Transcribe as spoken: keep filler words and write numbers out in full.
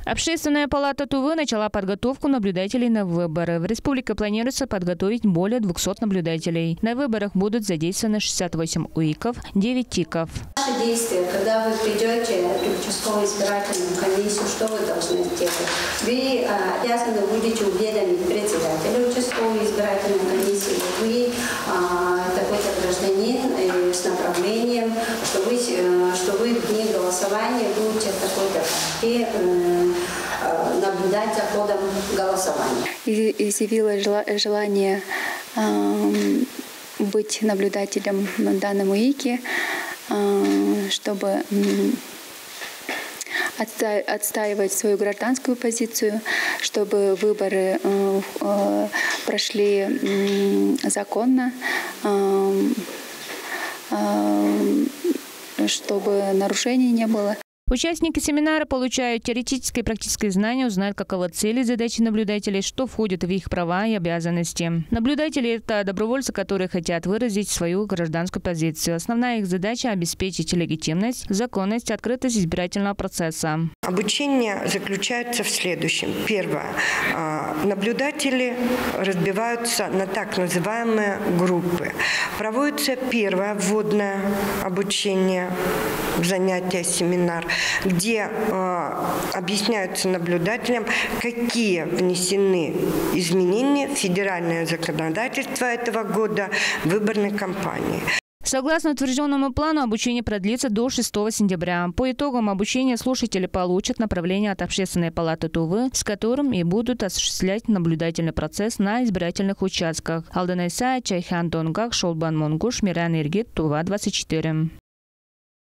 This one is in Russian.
Общественная палата Тувы начала подготовку наблюдателей на выборы. В республике планируется подготовить более двухсот наблюдателей. На выборах будут задействованы шестьдесят восемь УИКов, девять ТИКов. Наши действия, когда вы придете в участковую избирательную комиссию, что вы должны сделать? Вы а, обязаны будете уведомить председателя участковой избирательной комиссии. Вы а, такой-то гражданин э, с направлением, что вы, э, что вы в дни голосования будете в такой-то партии э, наблюдать за ходом голосования. И изъявила желание э, быть наблюдателем на данном УИКе, э, чтобы э, отстаивать свою гражданскую позицию, чтобы выборы э, э, прошли э, законно, э, э, чтобы нарушений не было. Участники семинара получают теоретические и практические знания, узнают, каковы цели и задачи наблюдателей, что входит в их права и обязанности. Наблюдатели – это добровольцы, которые хотят выразить свою гражданскую позицию. Основная их задача – обеспечить легитимность, законность, открытость избирательного процесса. Обучение заключается в следующем. Первое. Наблюдатели разбиваются на так называемые группы. Проводится первое вводное обучение, занятие, семинар, где э, объясняются наблюдателям, какие внесены изменения в федеральное законодательство этого года в выборной кампании. Согласно утвержденному плану, обучение продлится до шестого сентября. По итогам обучения слушатели получат направление от Общественной палаты Тувы, с которым и будут осуществлять наблюдательный процесс на избирательных участках. Алдана Исаева, Чайхан Донгак, Шолбан Монгуш, Миран Иргит, Тува двадцать четыре.